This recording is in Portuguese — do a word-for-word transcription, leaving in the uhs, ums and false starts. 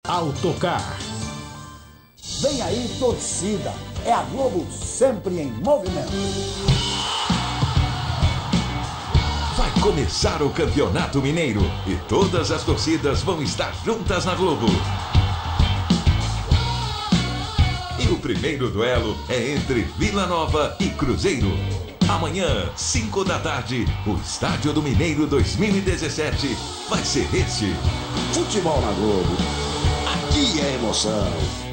Autocar. Vem aí, torcida. É a Globo sempre em movimento. Vai começar o Campeonato Mineiro e todas as torcidas vão estar juntas na Globo. E o primeiro duelo é entre Vila Nova e Cruzeiro. Amanhã, cinco da tarde, o Estádio do Mineiro dois mil e dezessete vai ser este. Futebol na Globo. Aqui é emoção.